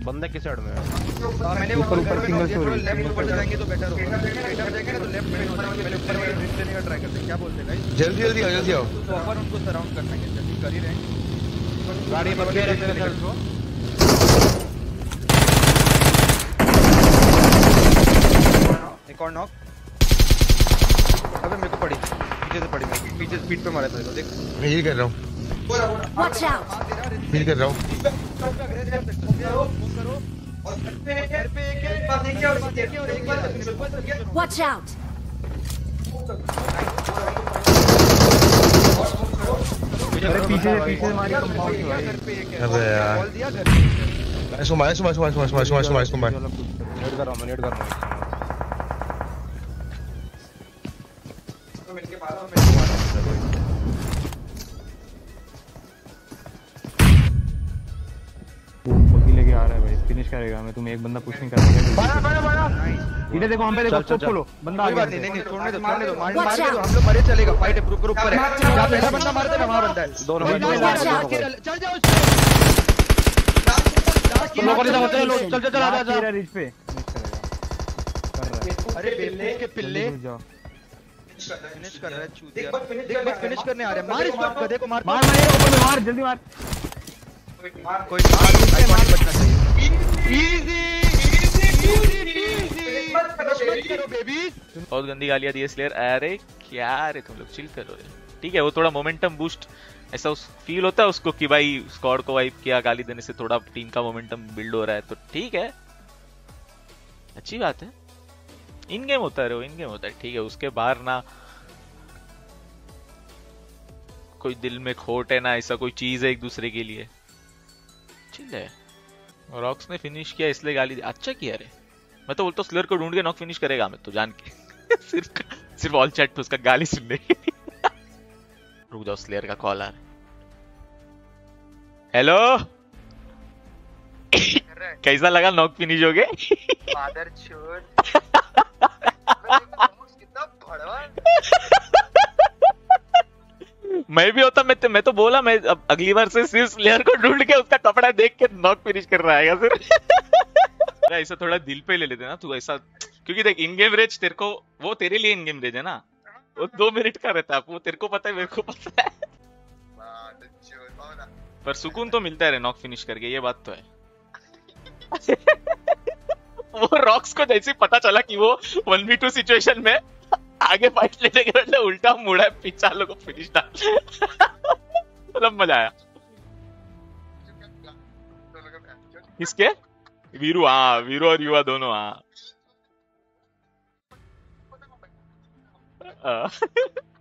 बंदे किस साइड में है? मैंने ऊपर सिंगल स्टोरी लेफ्ट ऊपर जाएंगे तो बेटर होगा। लेफ्ट जाएंगे ना तो लेफ्ट में हो जाएंगे। पहले ऊपर वाले ब्रिज लेने का ट्राई करते हैं। क्या बोलते हैं गाइस? जल्दी जल्दी आओ, जल्दी आओ। तो अपन उनको सराउंड करना है, जल्दी कर ही रहे हैं। गाड़ी पर के लेकर चल को। एक और नॉक। अबे मेरे को पड़ी, पीछे से पड़ी, पीछे स्पीड पे मारा था देखो, देख। मैं हील कर रहा हूँ, Watch out! हील कर रहा हूँ। Watch out! अरे पीछे मारी कंपाउंड से भाई। अबे यार कॉल दिया घर पे। इसको मार, इसको मार, इसको मार, इसको मार, इसको मार, इसको मार। नेट कर रहा हूं, नेट कर रहा हूं। पकी लेके आ रहा है भाई, फिनिश करेगा। मैं तुम्हें एक बंदा पुश नहीं करेगा। इधर देखो, हम पे देखो, स्कोप खोलो। बंदा आ कोई गया। बात नहीं, छोड़ने दो, मारने दो, हम लोग मरे चलेगा। फाइट है, ऊपर है। जहाँ पहला बंदा मारते ना वहाँ बंदा है। दोनों Watch out! चल जाओ। चल चल आ जा। तेरा रिच पे कर रहा है। अरे बेवकूफ के पिल्ले, जल्दी जाओ। फिनिश कर रहा है चूतिया। देख बस फिनिश करने आ रहा है। मार इस बात को, देखो मार मार मार ऊपर में मार, जल्दी मार। कोई मार बचना चाहिए। बहुत गंदी गालियां दी इसलिए। अरे क्या रे तुम लोग, चिल करो रे। ठीक है, वो थोड़ा मोमेंटम बूस्ट ऐसा फील होता है उसको कि भाई स्क्वाड को वाइप किया, गाली देने से थोड़ा टीम का मोमेंटम बिल्ड हो रहा है, तो ठीक है, अच्छी बात है। इन गेम होता है, इन गेम होता है, ठीक है। उसके बाहर ना कोई दिल में खोट है, ना ऐसा कोई चीज है एक दूसरे के लिए, चिल है। रॉक्स ने फिनिश किया इसलिए गाली दी, अच्छा किया रे। मैं तो बोलता हूँ स्लेयर को ढूंढ के नॉक फिनिश करेगा, मैं तो जान के सिर्फ ऑल चैट पे उसका गाली सुनने। रुक जाओ, स्लेयर का कॉल आ रहा है। हेलो कैसा लगा नॉक फिनिश हो गए? फादर छोड़। मैं भी होता, मैं तो बोला, मैं अब अगली बार से सिर्फ स्लेयर को ढूंढ के उसका कपड़ा देख के नॉक फिनिश कर रहा है फिर। ऐसा थोड़ा दिल पे ले लेते ना तू ऐसा, क्योंकि देख इन गेम रेज तेरे को, वो तेरे लिए इन गेम रेज है ना, वो 2 मिनट का रहता है, वो तेरे को पता है, मेरे को पता है। पर सुकून तो मिलता है नॉक फिनिश करके, ये बात तो है। वो रॉक्स को जैसे पता चला कि वो 1v2 सिचुएशन में आगे फाइट लेने के बदले उल्टा मुड़ा है, पीछा लोगों को फिनिश डाल। मतलब मजा आया। किसके? वीरू, हाँ वीरू और युवा दोनों, हाँ।